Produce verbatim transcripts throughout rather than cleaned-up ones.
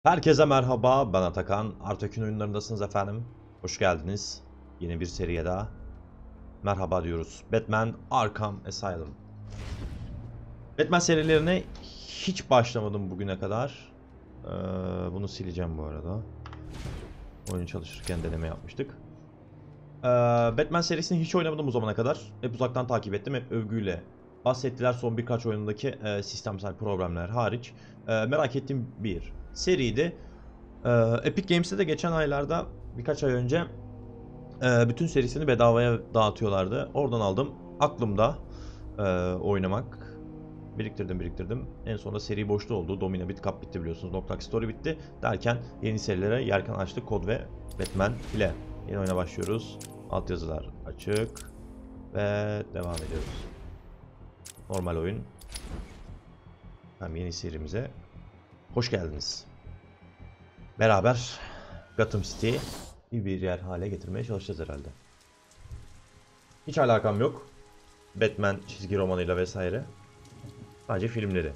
Herkese merhaba, ben Atakan. Artökün oyunlarındasınız efendim. Hoş geldiniz. Yeni bir seriye daha. Merhaba diyoruz. Batman Arkham Asylum. Batman serilerine hiç başlamadım bugüne kadar. Ee, bunu sileceğim bu arada. Oyun çalışırken deneme yapmıştık. Ee, Batman serisini hiç oynamadım bu zamana kadar. Hep uzaktan takip ettim, hep övgüyle bahsettiler son birkaç oyundaki e, sistemsel problemler hariç. E, merak ettiğim bir seriydi. Ee, Epic Games'te de geçen aylarda birkaç ay önce e, bütün serisini bedavaya dağıtıyorlardı. Oradan aldım. Aklımda e, oynamak. Biriktirdim biriktirdim. En sonunda seri boşta oldu. Domino Bit Cup bitti biliyorsunuz. Noclux Story bitti. Derken yeni serilere yelken açtık. Kod ve Batman ile yeni oyuna başlıyoruz. Altyazılar açık. Ve devam ediyoruz. Normal oyun. Hem yeni serimize hoş geldiniz. Beraber Gotham City'yi iyi bir yer hale getirmeye çalışacağız herhalde. Hiç alakam yok Batman çizgi romanıyla vesaire. Sadece filmleri.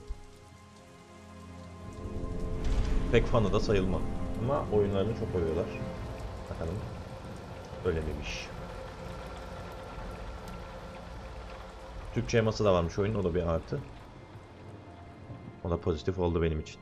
Pek fanı da sayılmam. Ama oyunlarını çok övüyorlar. Bakalım öyle miymiş. Türkçe yaması da varmış oyunun, o da bir artı. O da pozitif oldu benim için.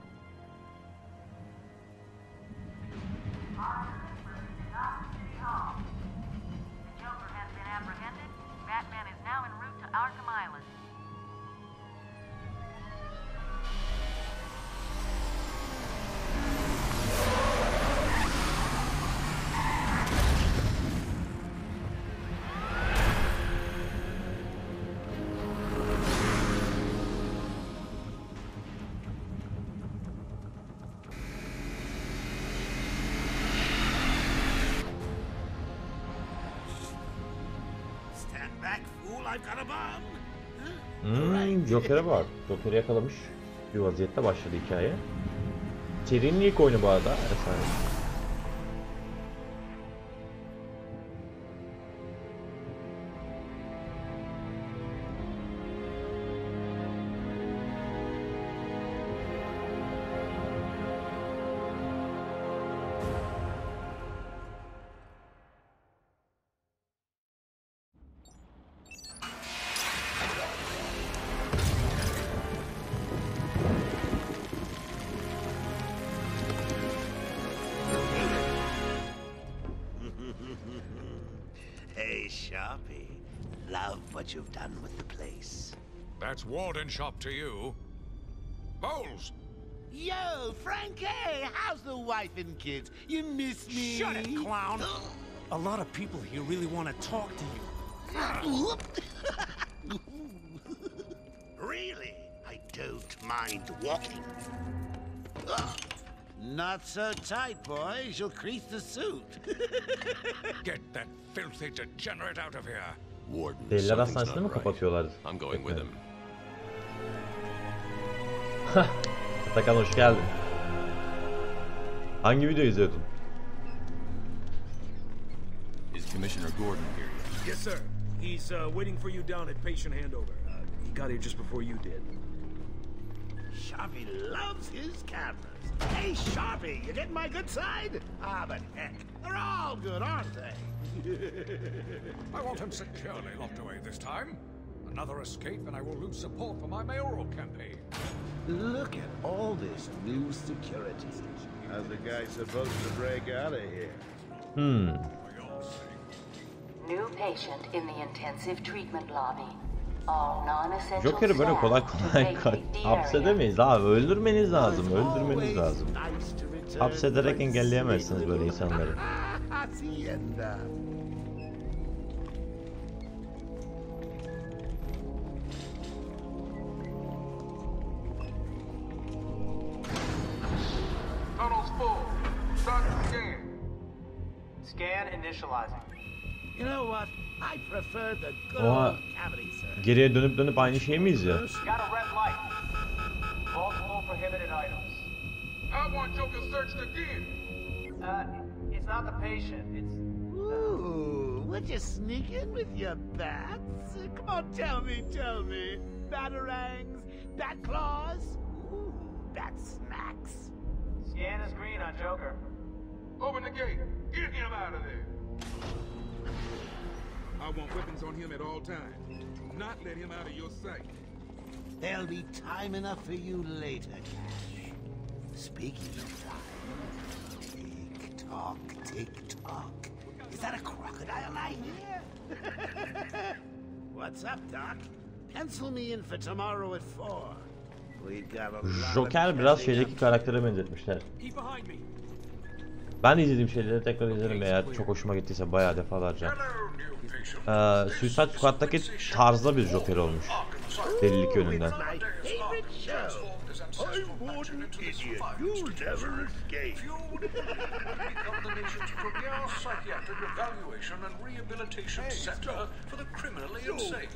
Hmm, Joker'e bak. Joker'i yakalamış bir vaziyette başladı hikaye. Serinin ilk oyunu bu arada. Efendim. Hey, Sharpie. Love what you've done with the place. That's Warden Shop to you. Bowles! Yo, Frankie! How's the wife and kids? You miss me? Shut it, clown! A lot of people here really want to talk to you. Really? I don't mind walking. Not so tight, boy. She'll crease the suit. Get that filthy degenerate out of here. Warden, Deliler something's hastanesini mi not right. kapatıyorlardı? I'm going with him. Atakan hoş geldin. Hangi video izliyordun? Is Commissioner Gordon here yet? Yes, sir. He's uh, waiting for you down at patient handover. Uh, he got here just before you did. Sharpie loves his cameras. Hey, Sharpie, you getting my good side? Ah, but heck, they're all good, aren't they? I want him securely locked away this time. Another escape and I will lose support for my mayoral campaign. Look at all this new security. How's the guy supposed to break out of here? Hmm. New patient in the intensive treatment lobby. All non-essential Joker'i böyle kolay kolay hapsedemeyiz abi. Öldürmeniz lazım, öldürmeniz lazım. Hapsederek engelleyemezsiniz böyle insanları. Hacienda. Tunnel's full. Start the scan. Scan initializing. You know what? I prefer the good Oha. old cavity, sir. Geriye dönüp dönüp aynı şeyi mi izliyor? Got a red light. Multiple prohibited items. I want Joker searched again. Uh, it's not the patient. It's Ooh, would you sneak in with your bats? Come on, tell me, tell me. Batarangs, bat claws, ooh, bat smacks. Scan is green on Joker. Open the gate. Get him out of there. I want weapons on him at all times. Do not let him out of your sight. There'll be time enough for you later, Cash. Speaking of time, tick tock, tick tock. Is that a crocodile I hear? What's up, Doc? Pencil me in for tomorrow at four. We got a lot Joker of biraz catching şeydeki up. karaktere benzetmişler. Ben de izlediğim şeyleri tekrar izlerim eğer çok hoşuma gittiyse bayağı defalarca. Ee, Suicide Squad'daki tarzda bir Joker olmuş. Delilik yönünden. My favorite show. I'm Warden Idiot. You'll never escape. Become the nation's premier psychiatric evaluation and rehabilitation center for the criminally insane.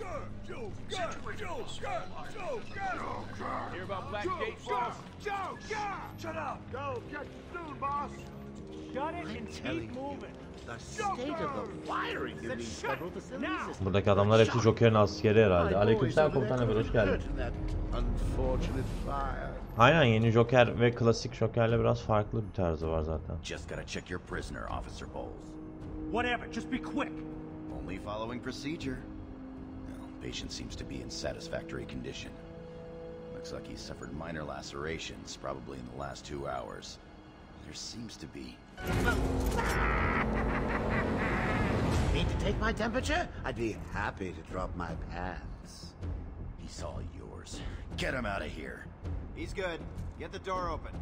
Hear about Blackgate, boss? Joe, shut up. Go, catch soon, boss. Shut it and telling keep you. moving. The state of the wiring in these federal facilities is Buradaki adamlar hepsi Joker'in askeri herhalde. Aleykümselam komutan Eber, hoş geldin. Unfortunate fire. Aynen, yeni Joker ve klasik Joker'le biraz farklı bir tarzı var zaten. Just gotta check your prisoner, Officer Bowles. Whatever, just be quick. Only following procedure. Well, patient seems to be in satisfactory condition. Looks like he's suffered minor lacerations, probably in the last two hours. There seems to be... Need to take my temperature? I'd be happy to drop my pants. He's all yours. Get him out of here. He's good. Get the door open.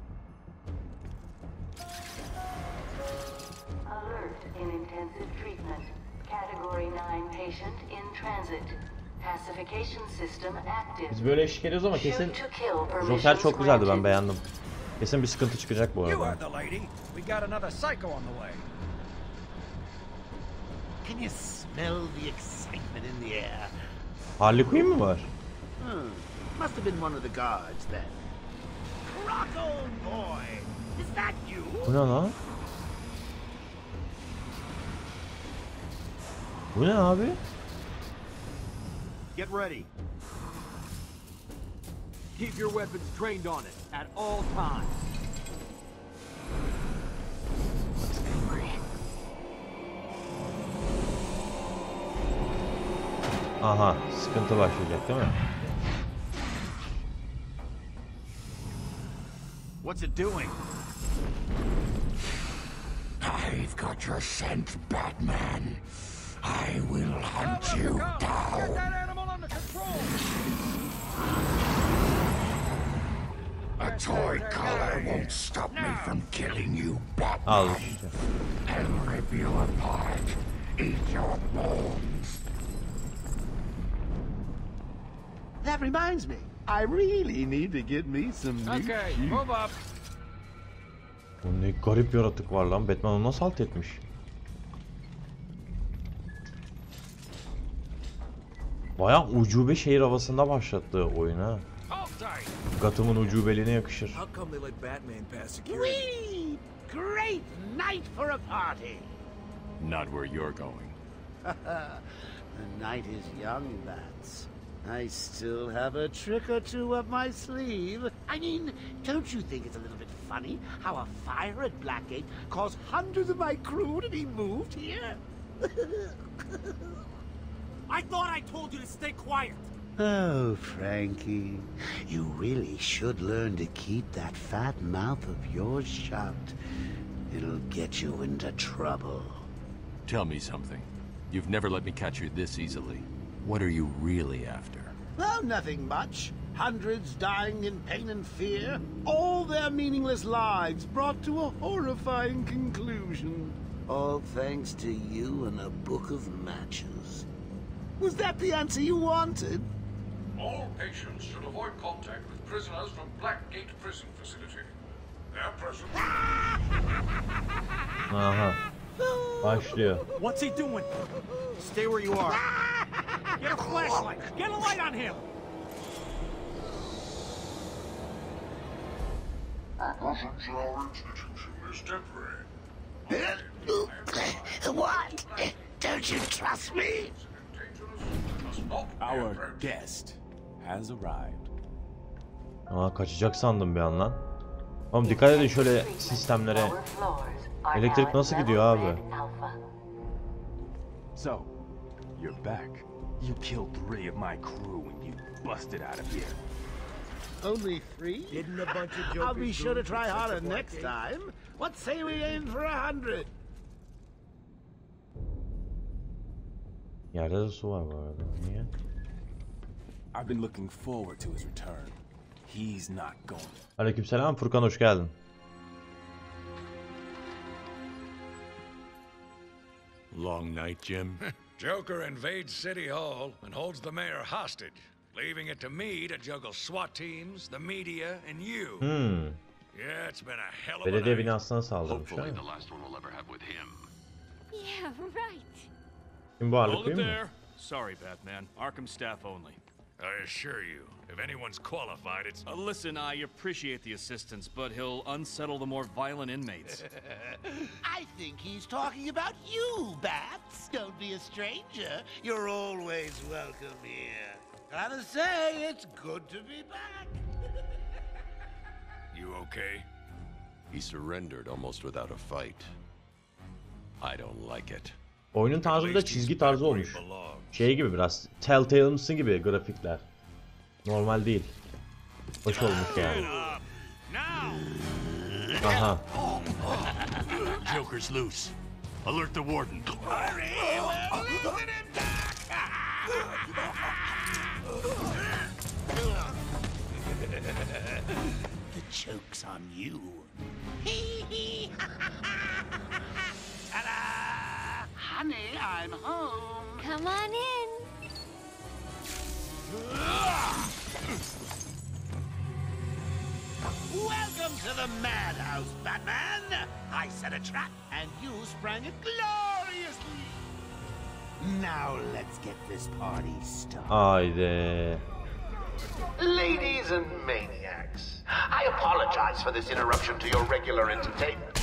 Alert in intensive treatment. Category nine patient in transit. Pacification system active. Biz böyle eşlik ediyoruz ama kesin Shoot to kill Joker permissions çok güzeldi, ben granted. beğendim. Kesin bir sıkıntı çıkacak bu You arada. heard the lady. We got another psycho on the way. Can you smell the excitement in the air? Harley Quinn mi var? Hmm. Must have been one of the guards then. Croc, old boy! Is that you? Bu ne lan? Bu ne abi? Get ready. Keep your weapons trained on it at all times. Aha, sıkıntı başlayacak değil mi? What's it doing? I've got your scent, Batman. I will hunt you down. Get that animal under control. A toy collar won't stop me from killing you, Batman. Al işte. I'll rip you apart. Eat your bones. That reminds me. I really need to get me some new Okay, shoes. move up. Bu ne garip yaratık var lan. Batman onu nasıl alt etmiş? Bayağı ucube şehir havasında başlattığı oyun ha. Gotham'ın ucubeliğine yakışır. How come they let Batman pass security? Whee! Great night for a party. Not where you're going. The night is young, Bats. I still have a trick or two up my sleeve. I mean, don't you think it's a little bit funny how a fire at Blackgate caused hundreds of my crew to be moved here? I thought I told you to stay quiet. Oh, Frankie, you really should learn to keep that fat mouth of yours shut. It'll get you into trouble. Tell me something. You've never let me catch you this easily. What are you really after? Oh, nothing much. Hundreds dying in pain and fear. All their meaningless lives brought to a horrifying conclusion. All thanks to you and a book of matches. Was that the answer you wanted? All patients should avoid contact with prisoners from Blackgate Prison Facility. Their presence... Aha. Başlıyor. What's he doing? Stay where you are. Get a flashlight. Get a light on him. Presence in our institution is temporary. What? Don't you trust me? guest has arrived. Aa, kaçacak sandım bir an lan. Oğlum dikkat edin şöyle sistemlere. Elektrik nasıl gidiyor abi? So, you're back. You killed three of my crew and you busted out of here. Only three? Didn't a bunch of I'll be jokers sure to do try such a harder black next ink? time. What say we aim for a hundred? Yerde de su var bu arada. Niye? I've been looking forward to his return. He's not going. Aleykümselam Furkan, hoş geldin. Long night, Jim? Joker invades City Hall and holds the mayor hostage, leaving it to me to juggle SWAT teams, the media, and you. Hmm. Yeah, it's been a hell of a Belediye night. binasına saldırmış. Hopefully ha? the last one we'll ever have with him. Yeah, right. Kim bu ağırlık Hold değil it mi? there. Sorry, Batman. Arkham staff only. I assure you, if anyone's qualified, it's... Uh, listen, I appreciate the assistance, but he'll unsettle the more violent inmates. I think he's talking about you, Bats. Don't be a stranger. You're always welcome here. Gotta say, it's good to be back. You okay? He surrendered almost without a fight. I don't like it. Oyunun tarzı da çizgi tarzı olmuş. Şey gibi biraz Telltale'ımsı gibi grafikler. Normal değil. Hoş olmuş yani. Aha. Joker's loose. Alert the warden. The joke's on you. Ta-da! Honey, I'm home. Come on in. Welcome to the madhouse, Batman. I set a trap, and you sprang it gloriously. Now let's get this party started. Haydi. Ladies and maniacs, I apologize for this interruption to your regular entertainment.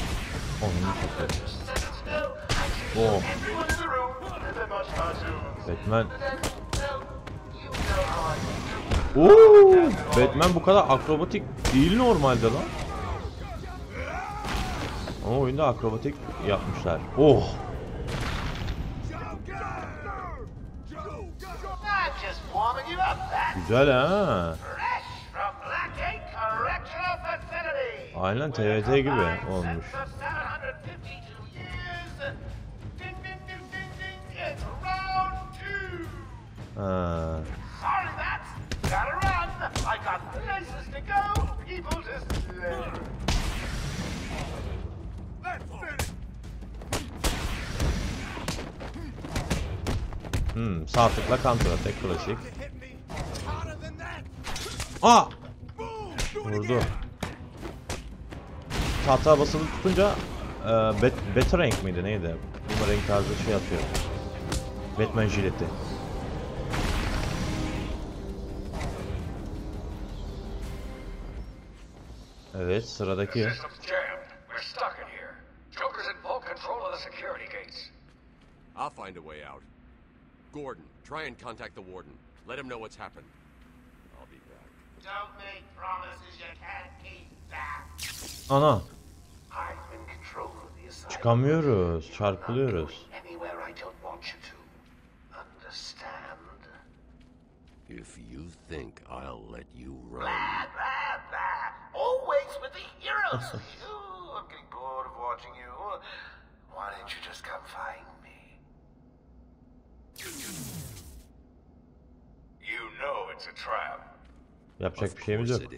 Oh. Everyone in the room, the mustache. Batman. Oo, Batman bu kadar akrobatik değil normalde lan. Ama oyunda akrobatik yapmışlar. Oh. I'm just warming you up, Bat. Güzel ha. Fresh from Blackgate Correctional Facility. Aynen T V T gibi olmuş. For seven hundred fifty-two years. Ding ding ding ding ding. It's round two. Ha. Sorry, Bats. Gotta run. I got places to go, people to slay. Let's finish. Hmm, sağ tıkla counter attack klasik. Aa! Vurdu. Tahta basılı tutunca e, bet, better rank miydi neydi? Bu renk tarzı şey atıyor. Batman jileti. Evet, sıradaki. System's jammed. We're stuck in here. Joker's in full control of the security gates. I'll find a way out. Gordon, try and contact the warden. Let him know what's happened. I'll be back. Don't make promises you can't keep, Bat. Ana, I'm in control of the asylum. çıkamıyoruz, çarpılıyoruz. Anywhere I don't want you to. Understand? If you think I'll let you run... Blah, blah, blah. Always with the heroes. Ooh, I'm getting bored of watching you. Why don't you just come find me? You know it's a trap. Yapacak bir şeyimiz yok.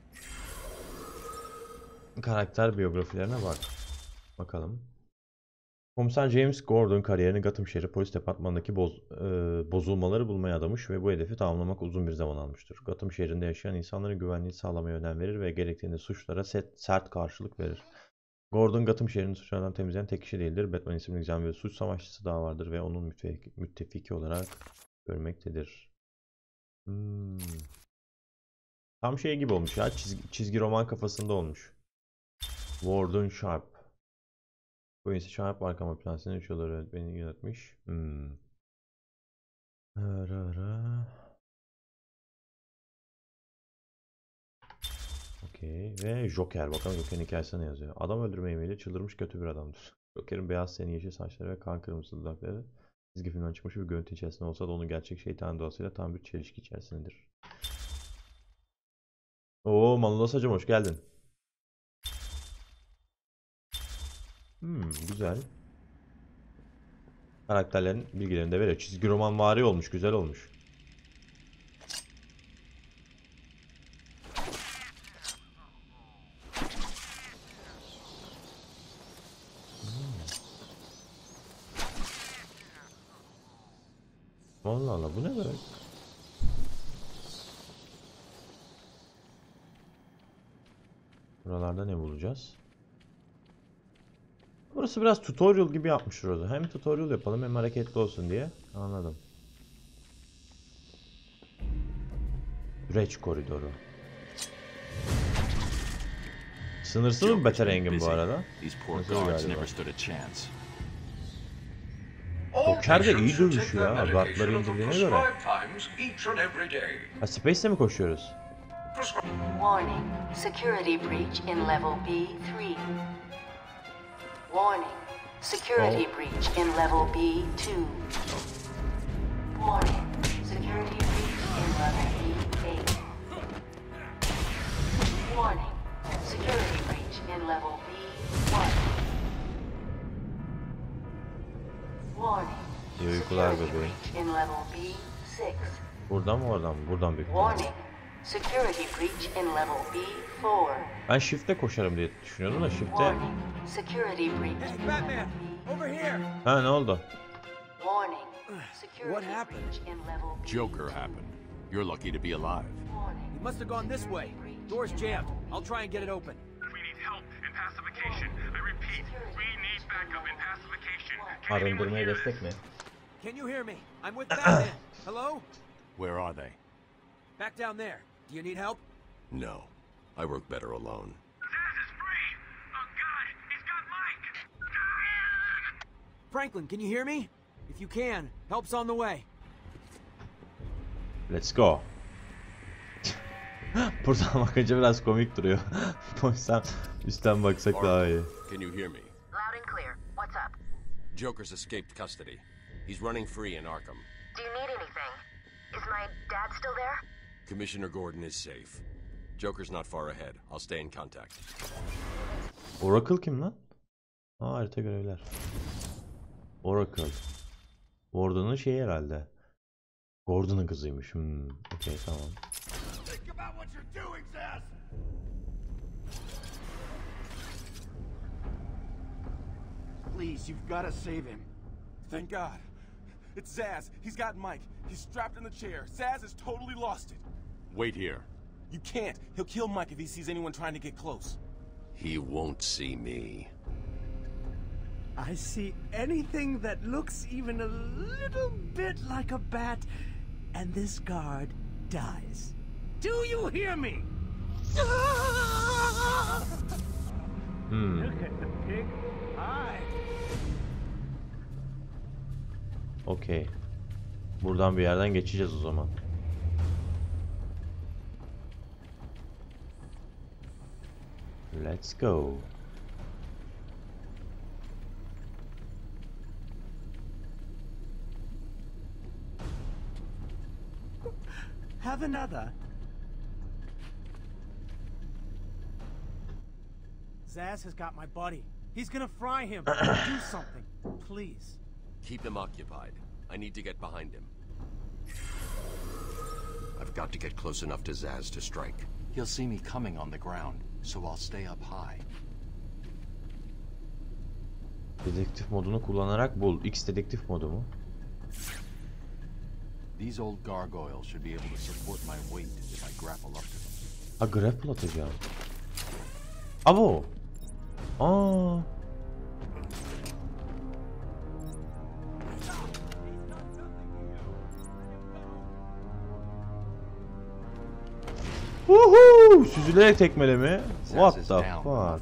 Karakter biyografilerine bak. Bakalım. Komiser James Gordon kariyerini Gotham şehri polis departmanındaki boz, e, bozulmaları bulmaya adamış ve bu hedefi tamamlamak uzun bir zaman almıştır. Gotham şehrinde yaşayan insanların güvenliğini sağlamaya önem verir ve gerektiğinde suçlara set, sert karşılık verir. Gordon, Gotham şehrini suçlardan temizleyen tek kişi değildir. Batman isimli gizemli bir suç savaşçısı daha vardır ve onun müttefiki, müttefiki olarak görmektedir. Hmm. Tam şey gibi olmuş ya, çizgi, çizgi roman kafasında olmuş. Warden Sharp. Quincy Sharp Arkham Hapishanesi'nin üç yılları öğretmenini yönetmiş. Hmm. Ara ara. Okey. Ve Joker. Bakalım Joker'in hikayesi ne yazıyor. Adam öldürme emeğiyle çıldırmış kötü bir adamdır. Joker'in beyaz seni yeşil saçları ve kan kırmızı dudakları çizgi filmden çıkmış bir görüntü içerisinde olsa da onun gerçek şeytan doğasıyla tam bir çelişki içerisindedir. Oo Manulas hocam hoş geldin. Hmm, güzel. Karakterlerin bilgilerini de veriyor. Çizgi roman vari olmuş, güzel olmuş. Allah Allah bu ne böyle? Buralarda ne bulacağız? Burası biraz tutorial gibi yapmışlar orada. Hem tutorial yapalım hem hareketli olsun diye. Anladım. Süreç koridoru. Sınırsız mı beta rengim bu arada? Joker de iyi dövüşüyor ha. Guardları indirdiğine göre. Ha Space'le mi koşuyoruz? Warning. Security breach in level B three. Warning. Security Oh. breach in level B two. Warning. Security breach in level B eight. Warning. Security breach in level B one. Warning. İyi uykular Security bebeğim. breach in level B six. Buradan mı oradan mı? Buradan büyük. Warning. Security breach in level B four. Ben shift'te koşarım diye düşünüyordum da shift'te. Warning. Security breach. Hey, Batman! Over here! Ha ne oldu? Warning. Security What happened? breach in level B. Joker happened. You're lucky to be alive. He must have gone this way. Door's jammed. I'll try and get it open. We need help in pacification. I repeat, we need backup in pacification. Arındırmaya destek mi? Can you hear me? I'm with Batman. Hello? Where are they? Back down there. Do you need help? No. I work better alone. Zaz is free! Oh god, he's got Mike! Franklin, can you hear me? If you can, help's on the way. Let's go. Buradan bakınca biraz komik duruyor. O yüzden üstten baksak daha iyi. Can you hear me? Loud and clear. What's up? Joker's escaped custody. He's running free in Arkham. Do you need anything? Is my dad still there? Commissioner Gordon is safe. Joker's not far ahead. I'll stay in contact. Oracle kim lan? Aa harita görevler. Oracle. Gordon'un şeyi herhalde. Gordon'un kızıymış. Hmm. Okey tamam. Think about what you're doing, Zaz! Please, you've got to save him. Thank God. It's Zaz. He's got Mike. He's strapped in the chair. Zaz has totally lost it. Wait here. You can't. He'll kill Mike if he sees anyone trying to get close. He won't see me. I see anything that looks even a little bit like a bat, and this guard dies. Do you hear me? Hmm. Look at the pig eye. Okey. Buradan bir yerden geçeceğiz o zaman. Let's go. Have another. Zaz has got my buddy. He's gonna fry him. Do something, please. Keep him occupied. I need to get behind him. I've got to get close enough to Zaz to strike. He'll see me coming on the ground, so I'll stay up high. Dedektif modunu kullanarak bul. X dedektif modu mu? These old gargoyles should be able to support my weight if I grapple up to them. Ha grapple atacağım. Abo. Aa. Woohoo! Süzülerek tekmeleme. What the fuck?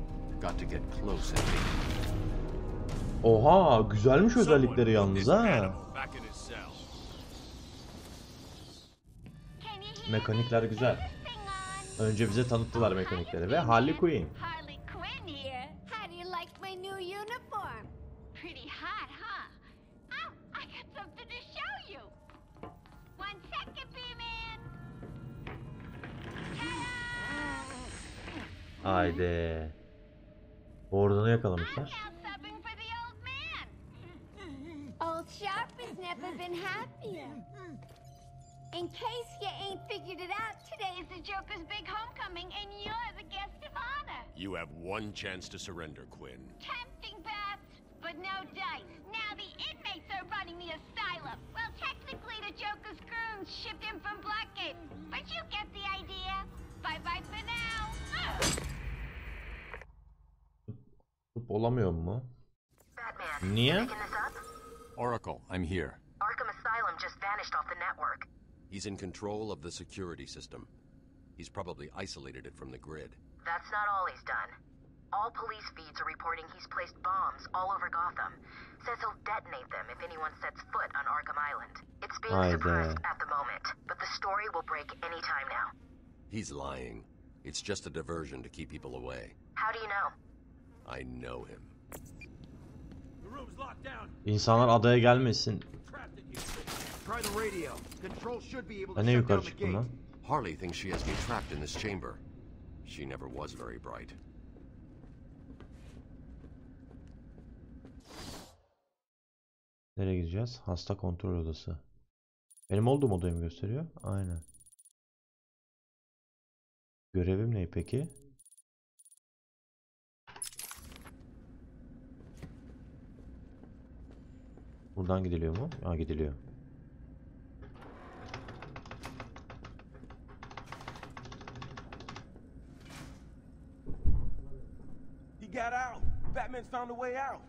Oha, güzelmiş özellikleri yalnız ha. Mekanikler güzel. Önce bize tanıttılar mekanikleri ve Harley Quinn. Harley Quinn here. How do you like my new uniform? Pretty hot, huh? Oh, I got something to show you. One second, B-Man. Haydi. Oradanı yakalamışlar. Old Sharp has never been happier. In case you ain't figured it out, today is the Joker's big homecoming, and you're the guest of honor. You have one chance to surrender, Quinn. Tempting, Bats, but no dice. Now the inmates are running the asylum. Well, technically the Joker's goons shipped in from Blackgate, but you get the idea. Bye-bye for now. Olamıyor mu? Batman, Niye? picking this up? Oracle, I'm here. Arkham Asylum just vanished off the network. He's in control of the security system. He's probably isolated it from the grid. That's not all he's done. All police feeds are reporting he's placed bombs all over Gotham. Says he'll detonate them if anyone sets foot on Arkham Island. It's being Haydi. suppressed at the moment, but the story will break any time now. He's lying. It's just a diversion to keep people away. How do you know? I know him. The room's locked down. İnsanlar adaya gelmesin. Try the radio. Control should be able to Ben ne shut down yukarı the çıktım gate. lan? Harley thinks she has me trapped in this chamber. She never was very bright. Nereye gideceğiz? Hasta kontrol odası. Benim olduğum odayı mı gösteriyor? Aynen. Görevim ne peki? Buradan gidiliyor mu? Ha, gidiliyor. He got out. Batman's found a way out.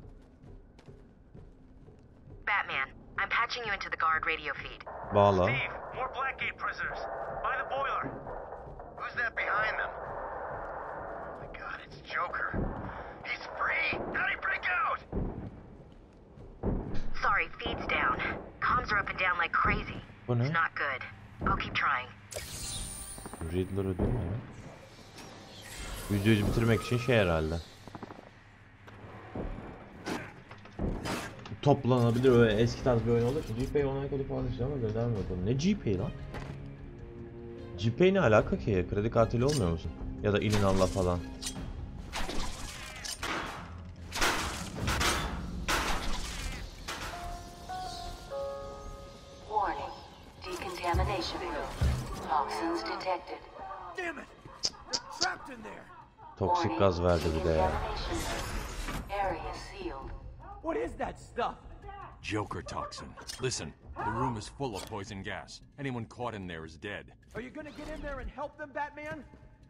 Batman, I'm patching you into the guard radio feed. Bağla. Steve, more Blackgate prisoners. By the boiler. Who's that behind them? Oh my god, it's Joker. He's free! How'd he break out? Sorry, feed's down. Comms are up and down like crazy. Bu ne? It's not good. I'll keep trying. Riddler ödül mü ya? Videoyu bitirmek için şey herhalde. Toplanabilir, öyle eski tarz bir oyun olduğu için G P A online kodu falan istiyor ama göndermiyor konu. Ne G P A lan? G P A ne alaka ki? Kredi kartıyla olmuyor musun? Ya da Ilinal'la falan. Warning. Decontamination room. Toxins detected. Damn it! They're trapped in there. Toksik gaz verdi bir de ya. Decontamination zone. Area sealed. What is that stuff? Joker toxin. Listen, the room is full of poison gas. Anyone caught in there is dead. Are you gonna get in there and help them, Batman?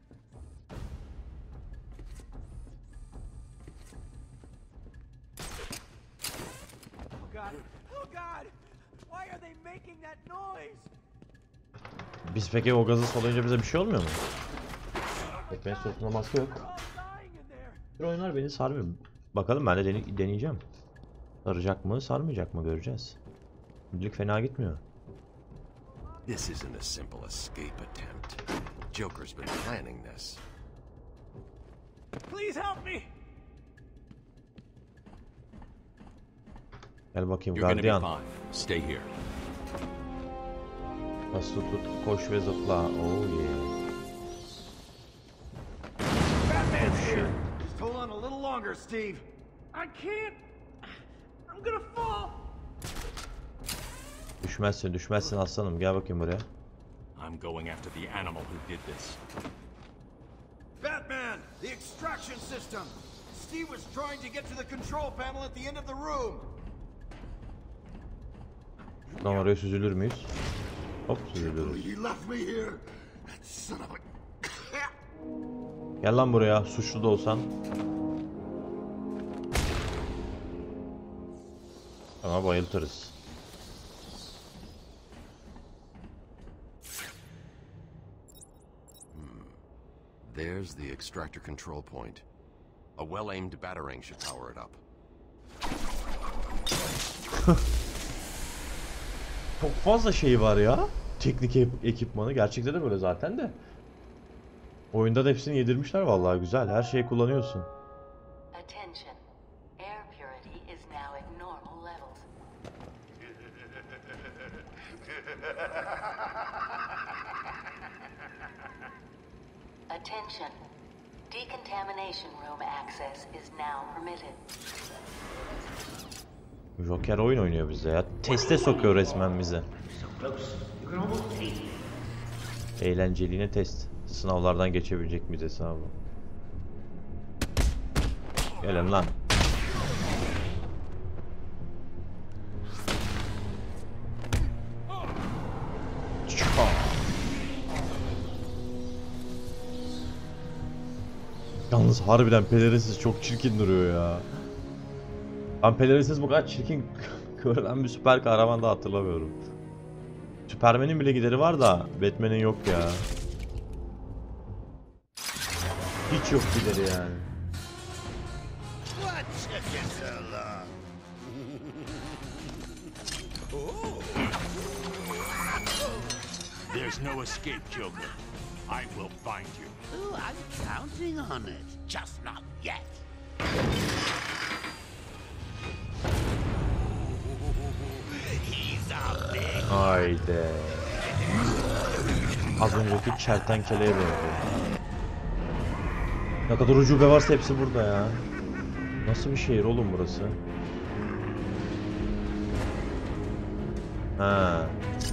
Oh god! Oh god! Why are they making that noise? Biz peki o gazı soluyunca bize bir şey olmuyor mu? Batman suratında maske yok. Bir oyunlar beni sarmıyor. Bakalım, ben de dene deneyeceğim. Saracak mı, sarmayacak mı göreceğiz. Şimdilik fena gitmiyor. This isn't a simple escape attempt. Joker's been planning this. Please help me! Gel bakayım You're gonna be gardiyan. fine. Stay here. Bas tut tut, koş ve zıpla. Oh yeah. Batman's here! Just hold on a little longer, Steve. I can't. I'm gonna fall. Düşmezsin, düşmezsin aslanım. Gel bakayım buraya. I'm going after the animal who did this. Batman! The extraction system! Steve was trying to get to the control panel at the end of the room! Lan oraya süzülür müyüz? Hop, süzülürüz. He left me here. That son of a... Gel lan buraya, suçlu da olsan. Ama bayıltırız. There's the extractor control point. A well-aimed batarang should power it up. Çok fazla şey var ya. Teknik ekipmanı. Gerçekte de böyle zaten de. Oyunda da hepsini yedirmişler vallahi, güzel. Her şeyi kullanıyorsun. Attention. Air purity is now at normal levels. Attention. Decontamination room access is now permitted. Joker oyun oynuyor bizde ya. Teste sokuyor resmen bize. Eğlenceliğine test. Sınavlardan geçebilecek miyiz hesabı? Gelin lan. Yalnız harbiden pelerinsiz çok çirkin duruyor ya. Ben pelerinsiz bu kadar çirkin görülen bir süper kahraman da hatırlamıyorum. Superman'in bile gideri var da Batman'in yok ya. Hiç yok gideri yani. What took you so long? There's no escape, Joker. I will find you. Oh, I'm counting on it. Just not yet. He's a big... Haydi. Az önceki kertenkeleye benziyor. Ne kadar ucube varsa hepsi burada ya. Nasıl bir şehir oğlum burası? Ha.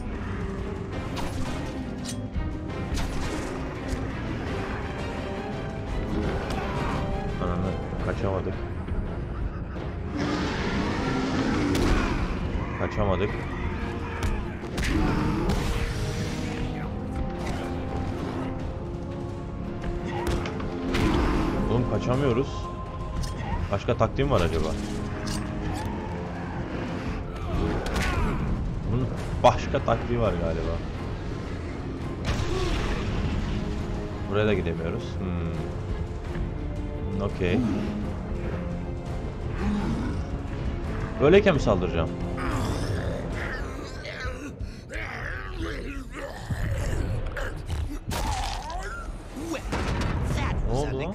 Ananı kaçamadık. Kaçamadık. Oğlum kaçamıyoruz. Başka taktiğim var acaba? Bunun başka taktiği var galiba. Buraya da gidemiyoruz. Hmm. Okey. Böyleyken mi saldıracağım? Ne oldu?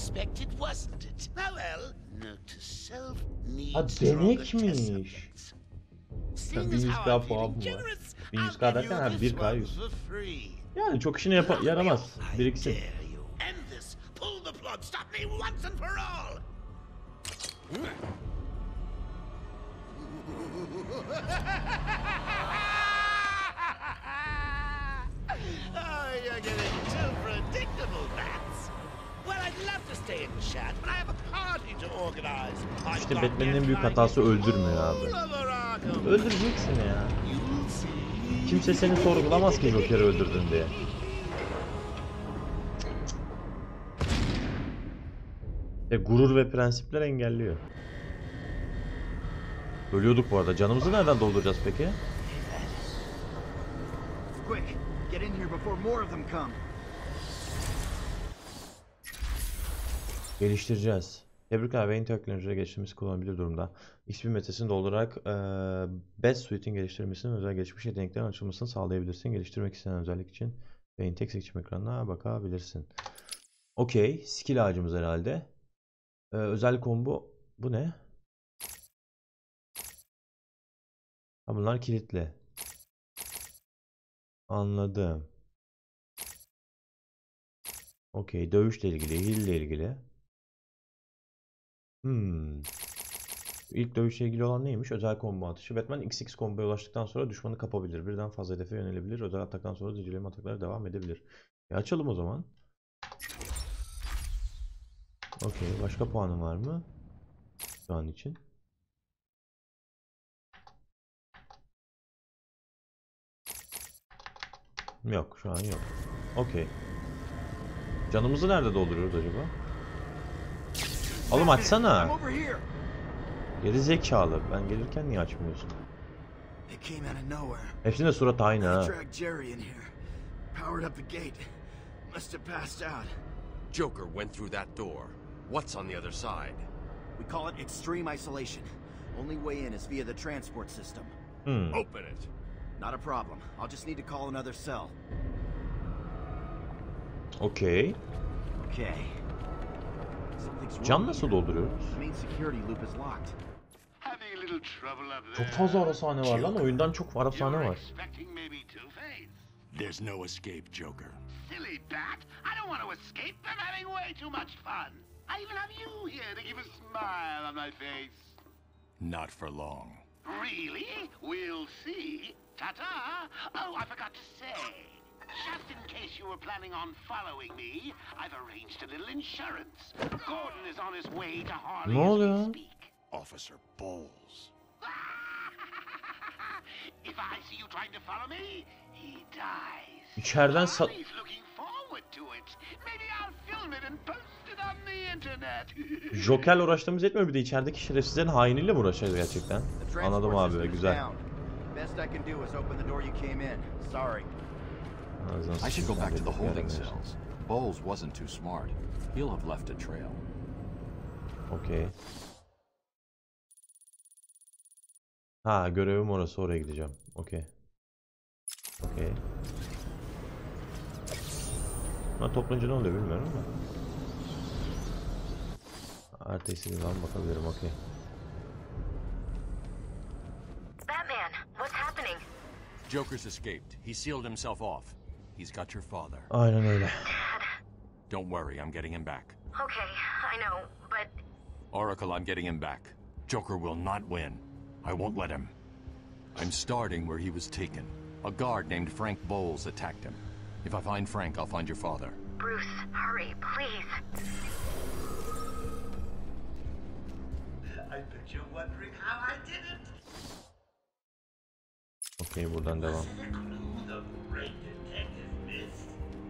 Ha denekmiş. bin yüz K puan mı var? bin yüz K derken ha bir K yüz. Yani çok işine yapa yaramaz. Biriksin. Oh, you're getting too predictable, Bats. Well, I'd love to stay and chat, but I have a party to organize. İşte Batman'in en büyük hatası öldürmüyor abi. Öldüreceksin ya. Kimse seni sorgulamaz ki Joker'i öldürdün diye. E, gurur ve prensipler engelliyor. Ölüyorduk bu arada. Canımızı nereden dolduracağız peki? Quick, get in here before more of them come. Geliştireceğiz. Tebrikler, beyin teknolojiyle geliştirmesi kullanılabilir durumda. X P metresini doldurarak e, Bat Suite'in geliştirilmesinin özel gelişmiş yeteneklerin açılmasını sağlayabilirsin. Geliştirmek istenen özellik için beyin tek seçim ekranına bakabilirsin. Okey. Skill ağacımız herhalde. E, özel combo. Bu ne? Ha, bunlar kilitli. Anladım. Okey. Dövüşle ilgili, heal ile ilgili. Hmm. İlk dövüşle ilgili olan neymiş? Özel combo atışı. Batman X X combo'ya ulaştıktan sonra düşmanı kapabilir. Birden fazla hedefe yönelebilir. Özel ataktan sonra zincirleme ataklara devam edebilir. E açalım o zaman. Okey. Başka puanım var mı? Şu an için. Yok. Şu an yok. Okey. Canımızı nerede dolduruyoruz acaba? Oğlum açsana. Geri zekalı. Ben gelirken niye açmıyorsun? Hepsinin suratı aynı ha. Joker went through that door. What's on the other side? We call it extreme isolation. Only way in is via the transport system. Hmm. Open it. Not a problem. I'll just need to call another cell. Okey. Okay. Can nasıl dolduruyoruz? Çok fazla ara sahne var lan. Oyundan çok ara sahne var. There's no escape, Joker. Silly bat! I don't want to escape. I'm having way too much fun. I even have you here to keep a smile on my face. Not for long. Really? We'll see. Ta-ta! Oh, I forgot to say. Just in case you were planning on following me, I've arranged a little insurance. Gordon is on his way to Harley Ne as oluyor? we speak. Officer Bowles. If I see you trying to follow me, he dies. İçeriden sa... Harley's looking forward to it. Maybe I'll film it and post it on the internet. Joker'le uğraştığımız yetmiyor, bir de içerideki şerefsizlerin hainiyle mi uğraşacağız gerçekten? Anladım abi, güzel. Best I can do is open the door you came in. Sorry. I should go back to the holding cells. Bowles wasn't too smart. He'll have left a trail. Okay. Ha, görevim orası, oraya gideceğim. Okay. Okay. Ha, toplanınca ne oluyor bilmiyorum ama. Artı istediğim zaman bakabilirim. Okay. Batman, what's happening? Joker's escaped. He sealed himself off. He's got your father. Aynen öyle. Don't worry, I'm getting him back. Okay, I know, but... Oracle, I'm getting him back. Joker will not win. I won't let him. I'm starting where he was taken. A guard named Frank Bowles attacked him. If I find Frank, I'll find your father. Bruce, hurry, please. I bet you're wondering how I did it. Okay, buradan devam. The great detective missed.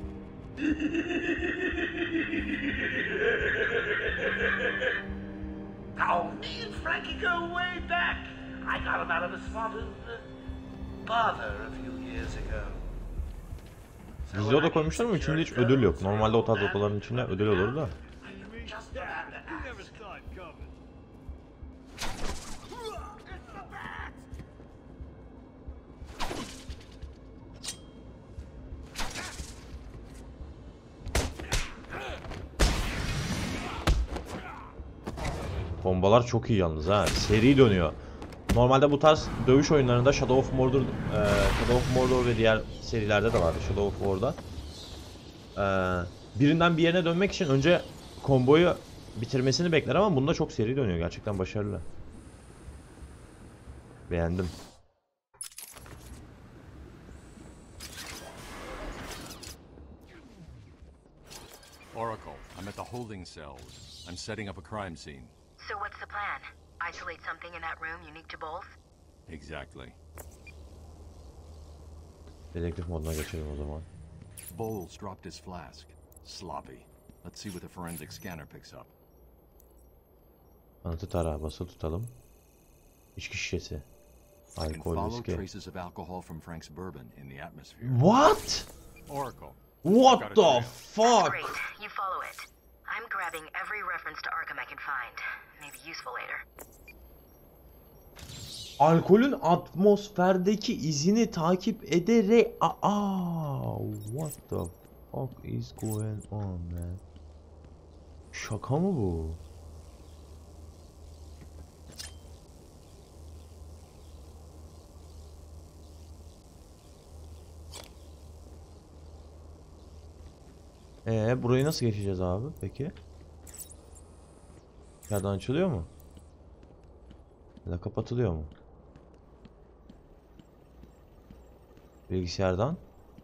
Oh, me and Frankie go way back. I got him out of a spot of uh, bother a few years ago. Dizi oda koymuşlar ama içinde hiç ödül yok. Normalde o tarz odaların içinde ödül olur da. Bombalar çok iyi yalnız ha. Seri dönüyor. Normalde bu tarz dövüş oyunlarında Shadow of Mordor, e, Shadow of Mordor ve diğer serilerde de vardı. Shadow of War'da. E, birinden bir yerine dönmek için önce komboyu bitirmesini bekler ama bunda çok seri dönüyor. Gerçekten başarılı. Beğendim. Oracle, I'm at the holding cells. I'm setting up a crime scene. So what's the plan? Isolate something in that room unique to Bowles? Exactly. Dedektif moduna geçelim o zaman. Bowles dropped his flask. Sloppy. Let's see what the forensic scanner picks up. Anıtı tarağı basılı tutalım. İçki şişesi. Alkol, viski. Traces of alcohol from Frank's bourbon in the atmosphere. What? Oracle. What the fuck? Great. You follow it. I'm grabbing every reference to Arkham I can find. Maybe useful later. Alkolün atmosferdeki izini takip ederek... Aa, what the fuck is going on man? Şaka mı bu? Ee, burayı nasıl geçeceğiz abi peki? Yerden açılıyor mu? Ya da kapatılıyor mu? Bilgisayardan.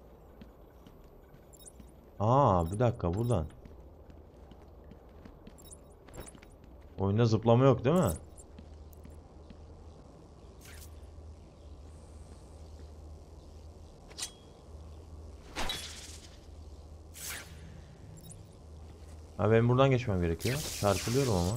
Aa, bir dakika, buradan. Oyunda zıplama yok değil mi? Ha, benim buradan geçmem gerekiyor. Çarpılıyorum ama.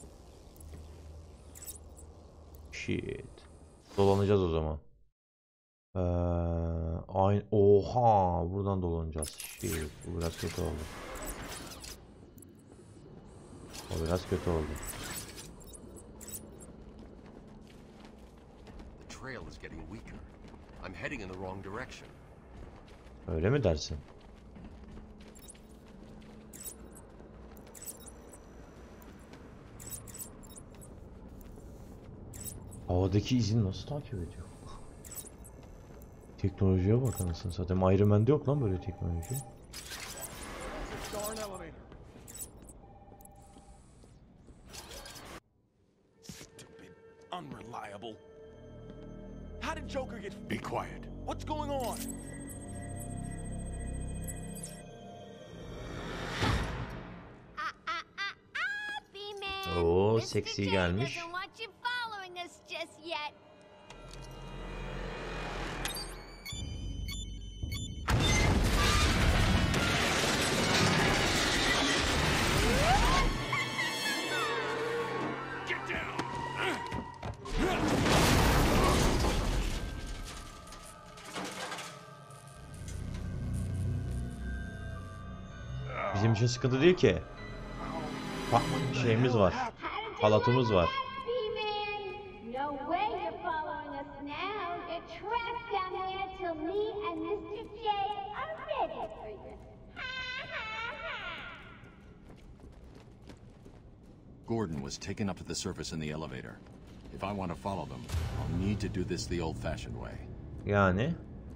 Shit. Dolanacağız o zaman. Ee, aynı. Oha, buradan dolanacağız. Shit, bu biraz kötü oldu. O biraz kötü oldu. The trail is getting weaker. I'm heading in the wrong direction. Öyle mi dersin? Havadaki izini nasıl takip ediyor? Teknolojiye bak anasını satayım. Iron Man'de yok lan böyle teknoloji. Stupid, unreliable. How did Joker get? Be quiet. What's going on? Oo, seksi gelmiş. Bizim için sıkıntı değil ki. Ha, şeyimiz var. Halatımız var. Gordon was taken up to the surface in the elevator. If I want to follow them, I'll need to do this the old-fashioned way. Yani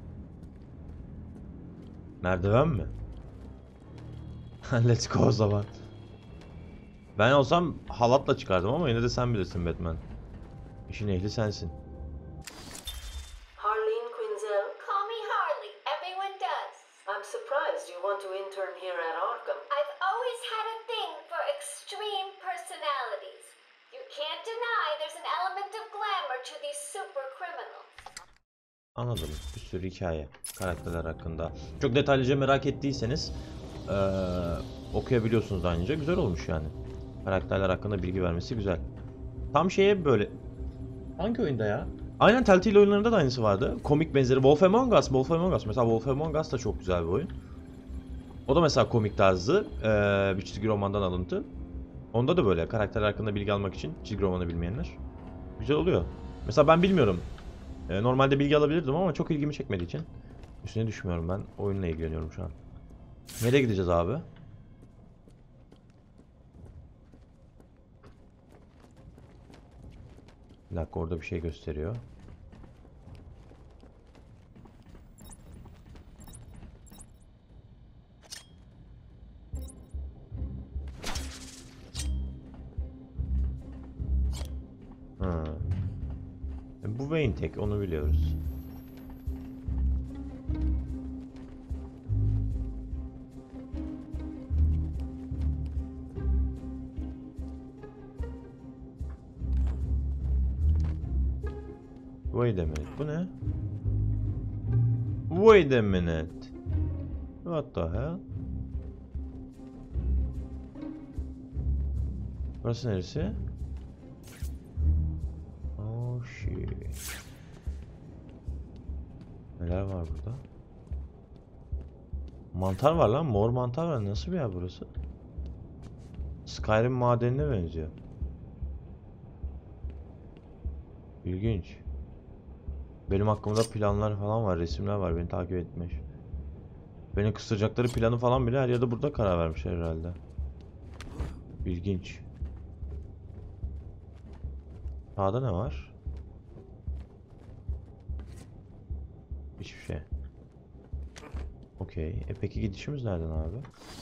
merdiven mi? Let's go o zaman. Ben olsam halatla çıkardım ama yine de sen bilirsin Batman. İşin ehli sensin. Harleen Quinzel? Call me Harley. Everyone does. I'm surprised you want to intern here at Arkham. I've always had a thing for extreme personalities. You can't deny there's an element of glamour to these super criminals. Anladım. Bir sürü hikaye. Karakterler hakkında. Çok detaylıca merak ettiyseniz ee, okuyabiliyorsunuz ayrıca. Güzel olmuş yani. Karakterler hakkında bilgi vermesi güzel. Tam şeye böyle... Hangi oyunda ya? Aynen Telltale oyunlarında da aynısı vardı. Komik benzeri. Wolf Among Us. Wolf Among Us. Mesela Wolf Among Us da çok güzel bir oyun. O da mesela komik tarzı. Ee, bir çizgi romandan alıntı. Onda da böyle karakterler hakkında bilgi almak için çizgi romanı bilmeyenler. Güzel oluyor. Mesela ben bilmiyorum. Ee, normalde bilgi alabilirdim ama çok ilgimi çekmediği için üstüne düşmüyorum ben. Oyunla ilgileniyorum şu an. Nereye gideceğiz abi? Bir dakika, orada bir şey gösteriyor. Ha. Bu Wayne Tech, onu biliyoruz. Wait a minute. Bu ne? Wait a minute. What the hell? Burası neresi? Oh shit. Neler var burada? Mantar var lan. Mor mantar var. Nasıl bir yer burası? Skyrim madenine benziyor. İlginç. Benim hakkımda planlar falan var, resimler var, beni takip etmiş. Beni kıstıracakları planı falan bile her yerde burada karar vermişler herhalde. İlginç. Sağda ne var? Hiçbir şey. Okey. E peki gidişimiz nereden abi?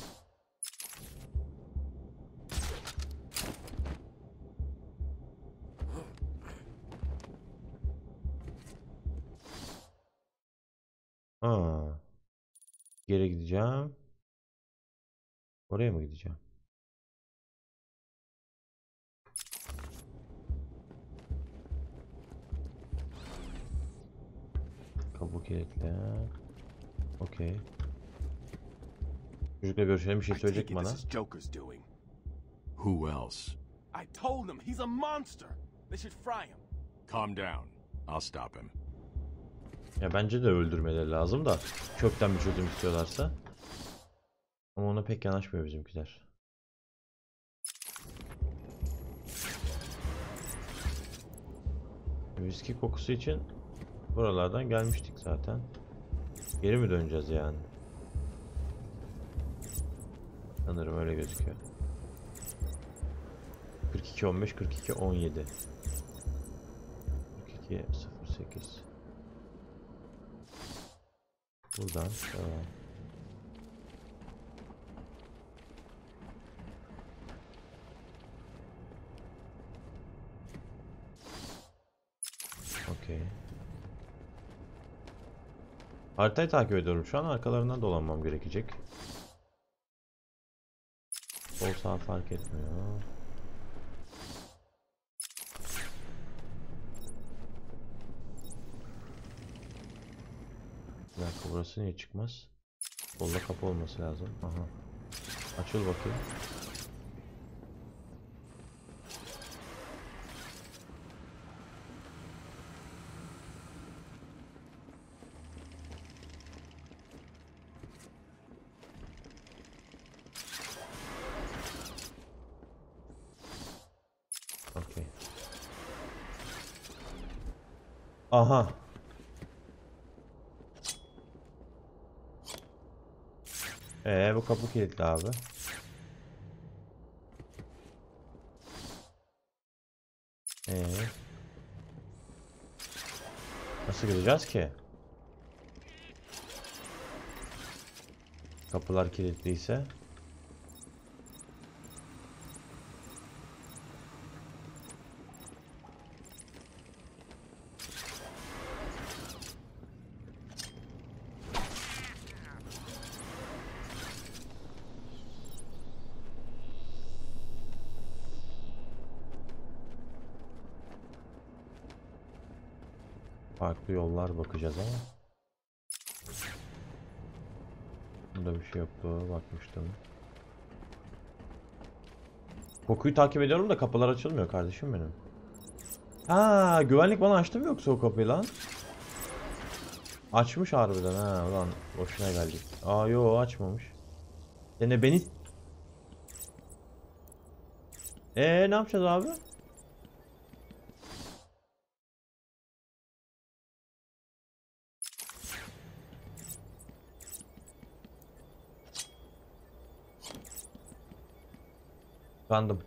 Ha. Geri gideceğim. Oraya mı gideceğim? Kapı kilitli. Okey. Çocukla görüşelim, bir şey söyleyecek mi bana? Who else? I told him he's a monster. They should fry him. Calm down. I'll stop him. Ya bence de öldürmeleri lazım da kökten bir çözüm istiyorlarsa. Ama ona pek yanaşmıyor bizimkiler. Viski kokusu için buralardan gelmiştik zaten. Geri mi döneceğiz yani? Sanırım öyle gözüküyor. kırk iki on beş, kırk iki on yedi. iki sıfır sekiz. Buradan devam. Okey. Haritayı takip ediyorum. Şu an arkalarından dolanmam gerekecek. Sol sağ fark etmiyor. Bir dakika, burası niye çıkmaz? Solda kapı olması lazım. Aha. Açıl bakayım. Okey. Aha. Ee bu kapı kilitli abi. Ee. Nasıl gireceğiz ki? Kapılar kilitliyse. Farklı yollar bakacağız ama. Burada bir şey yoktu, bakmıştım. Kokuyu takip ediyorum da kapılar açılmıyor kardeşim benim. Ha, güvenlik bana açtı mı yoksa o kapıyı lan? Açmış harbiden ha, ulan boşuna geldik. Aa yo, açmamış. Yine beni... Eee ne yapacağız abi? Sandım.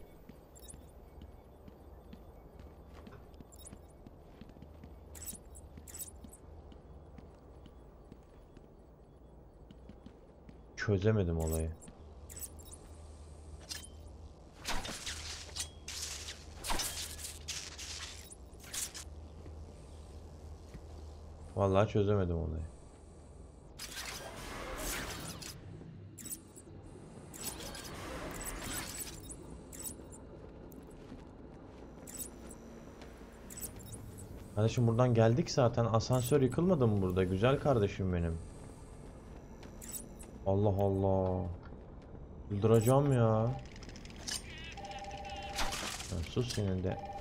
Çözemedim olayı. Vallahi çözemedim olayı. Kardeşim buradan geldik zaten. Asansör yıkılmadı mı burada? Güzel kardeşim benim. Allah Allah. Öldüreceğim ya. Ya sus senin de.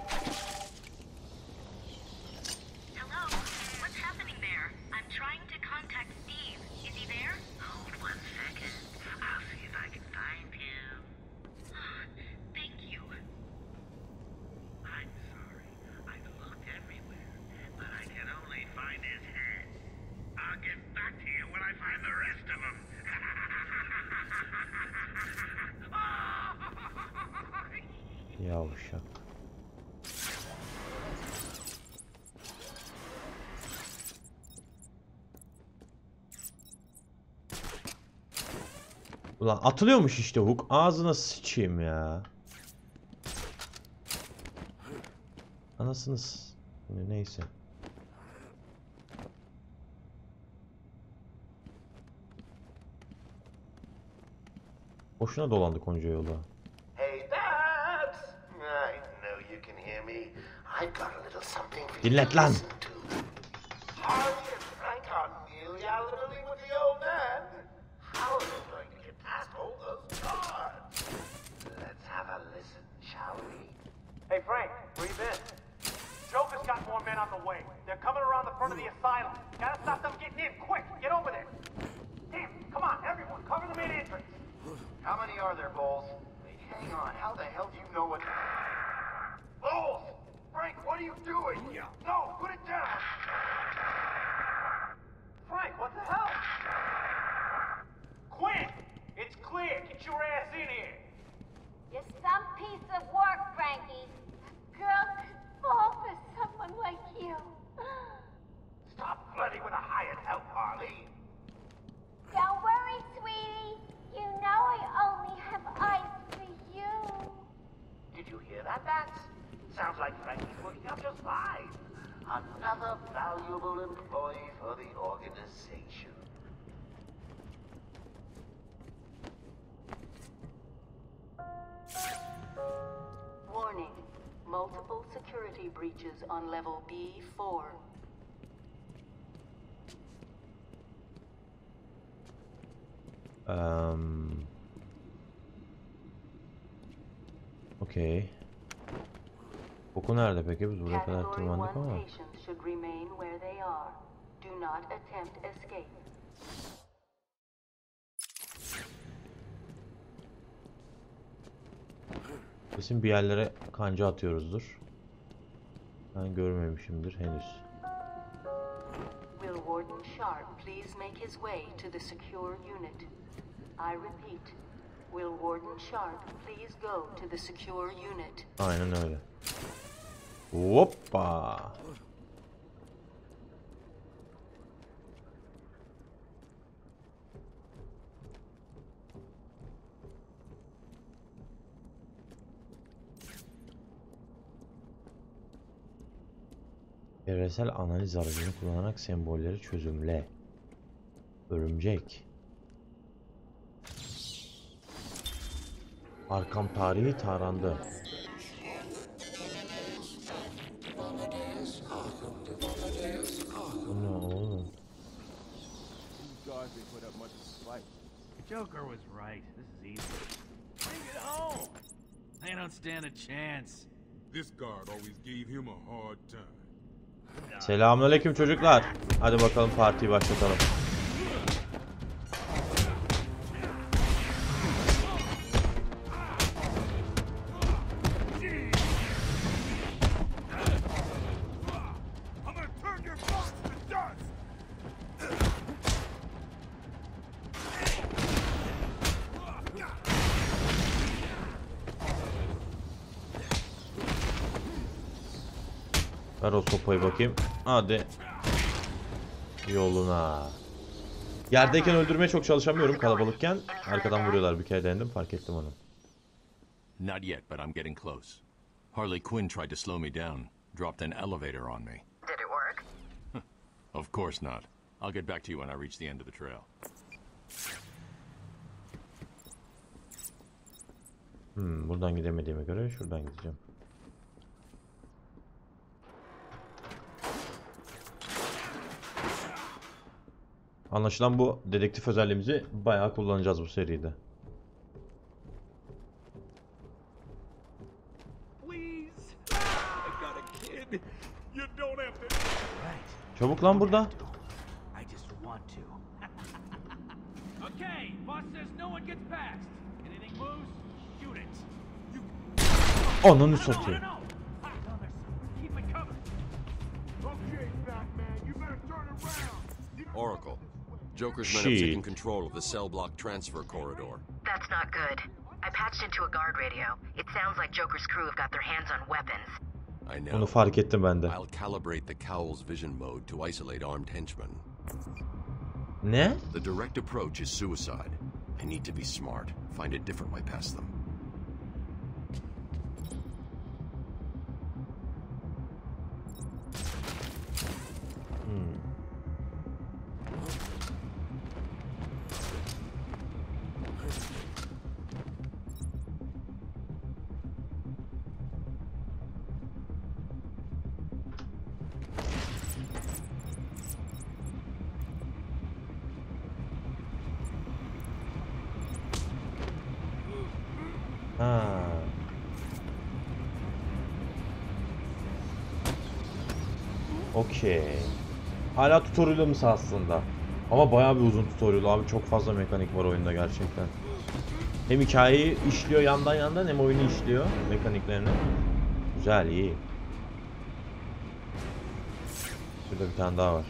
Yavşak. Ulan atılıyormuş işte hook. Ağzına sıçayım ya. Anasınız. Neyse. Boşuna dolandık onca yolda. Dinlet lan. Hey Frank, where you been? Joker's got more men on the way. They're coming around the front of the asylum. Gotta stop them getting in, quick! Get over there! Damn, come on, everyone, cover the main entrance. How many are there, Bowles? Wait, hang on, how the hell do you know what... Bowles! Frank, what are you doing? No, put it down! Frank, what the hell? Quinn! It's clear, get your ass in here! You're some piece of work, Frankie. A girl could fall for someone like you. bats? Sounds like Frankie's working out just fine. Another valuable employee for the organization. Warning. Multiple security breaches on level B four. Um. Okay. Koku nerede peki? Biz buraya kadar tırmandık ama. Patients should remain where they are. Do not attempt escape. Kesin bir yerlere kanca atıyoruzdur. Ben görmemişimdir henüz. Will Warden Sharp please make his way to the secure unit? I repeat. Will Warden Sharp please go to the secure unit? Aynen öyle. Hoppa. Evresel analiz aracını kullanarak sembolleri çözümle. Örümcek. Arkham tarihi tarandı. Bu ne oğlum? Joker was right. This is easy. Bring it home. They don't stand a chance. This guard always gave him a hard time. Selamünaleyküm çocuklar. Hadi bakalım partiyi başlatalım. Ver o sopayı bakayım. Hadi. Yoluna. Yerdeyken öldürmeye çok çalışamıyorum kalabalıkken. Arkadan vuruyorlar, bir kere denedim, fark ettim onu. Not yet, but I'm getting close. Harley Quinn tried to slow me down. Dropped an elevator on me. Did it work? Of course not. I'll get back to you when I reach the end of the trail. Hmm, buradan gidemediğime göre şuradan gideceğim. Anlaşılan bu dedektif özelliğimizi bayağı kullanacağız bu seride. Çabuk lan burada. Ananı satayım. Oracle, Joker's men have taken control of the cell block transfer corridor. That's not good. I patched into a guard radio. It sounds like Joker's crew have got their hands on weapons. I know. Onu fark ettim ben de. I'll calibrate the Cowl's vision mode to isolate armed henchmen. Ne? The direct approach is suicide. I need to be smart. Find a different way past them. Ha. Okey. Hala tutorial'ımız aslında. Ama bayağı bir uzun tutorial abi. Çok fazla mekanik var oyunda gerçekten. Hem hikayeyi işliyor yandan yandan hem oyunu işliyor mekaniklerini. Güzel, iyi. Şurada bir tane daha var.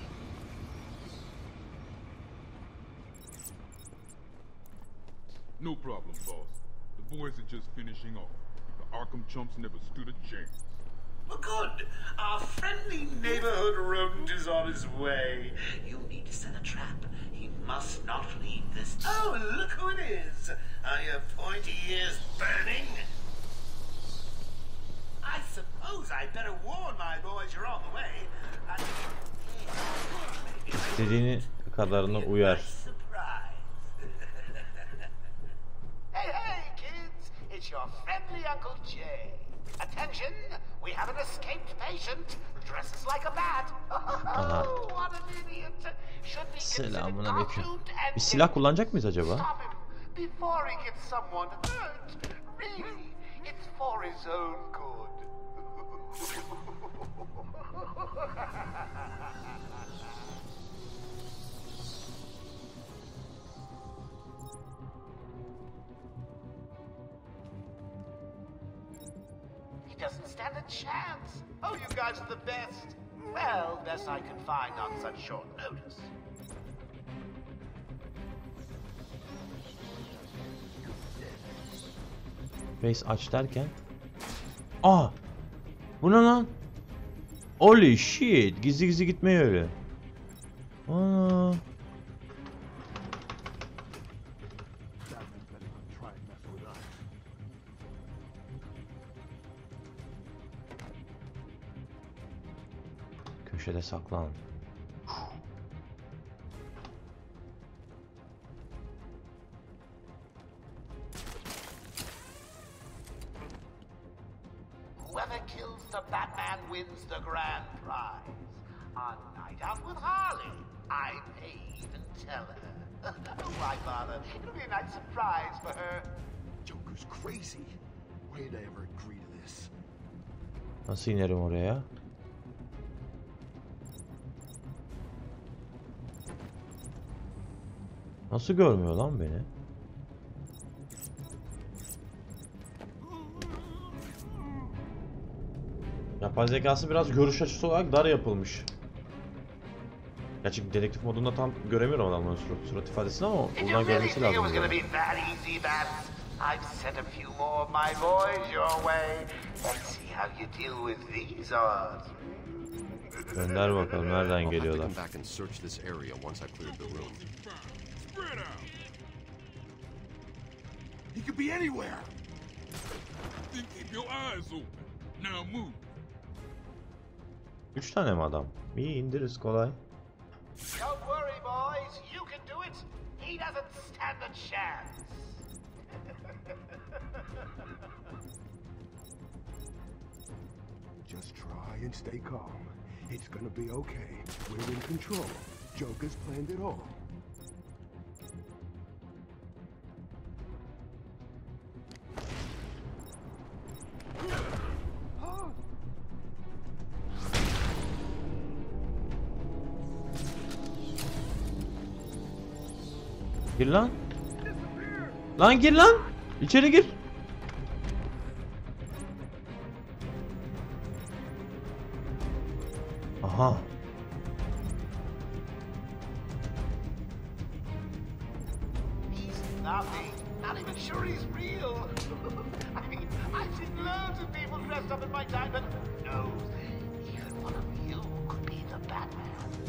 No problem, boss. The boys are just finishing off. The Arkham chumps never stood a chance. Well, good. Our friendly neighborhood rodent is on his way. You need to set a trap. He must not leave this. Oh, look who it is. Are your pointy ears burning? İstediğini kadarına uyar. Hey, hey, kids! It's your friendly Uncle Jay. Attention! We have an escaped patient. Dresses like a bat. Oh, what an idiot! Should be Selamun aleyküm. Bir silah kullanacak mıyız acaba? Stop him before he gets someone hurt. Really, it's for his own good. He doesn't stand a chance. Oh, you guys are the best. Well, best I can find on such short notice. Face aç derken. Aa! Bu ne lan? Holy shit! Gizli gizli gitmeyi öyle. Aa! Köşede saklan. Whoever kills the Batman wins the grand prize. On Night Out with Harley. I may even tell her. Why bother? It'll be a nice surprise for her. Joker's crazy. Why did I ever agree to this? Nasıl inerim oraya? Nasıl görmüyor lan beni? Yapay zekası biraz görüş açısı olarak dar yapılmış. Gerçi dedektif modunda tam göremiyorum adamların surat, surat ifadesini ama buradan görmesi lazım. I've sent a few more of my boys your way. Let's see how you deal with these odds. Gönder bakalım nereden geliyorlar. He could be anywhere. Then keep your eyes open. Now move. Üç tane mi adam? İyi indiririz kolay. Don't worry, boys. You can do it. He doesn't stand a chance. Just try and stay calm. It's gonna be okay. We're in control. Joker's planned it all. Gir lan. Lan gir lan. İçeri gir. Aha. He's nothing. Not even sure he's real. I mean, I've seen loads of people dressed up in my time, but who knows? Even one of you could be the Batman.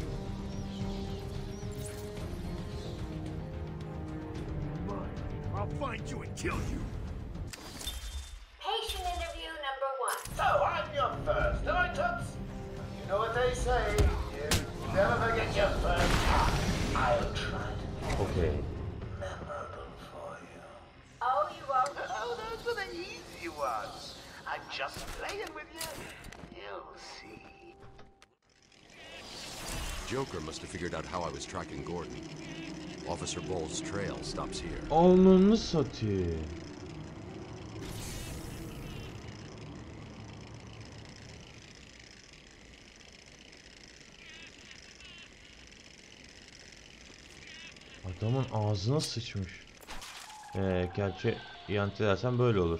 I'll find you and kill you. Patient interview number one. So, I'm your first, am I, Toots? You know what they say, you never forget your first time. I'll try to make Okay. it memorable for you. Oh, you are. Oh, those are the easy ones. I'm just playing with you. You'll see. Joker must have figured out how I was tracking Gordon. Officer Bowles' trail stops here. Alnını satayım. Adamın ağzına sıçmış. Ee, gerçi ihanet edersen böyle olur.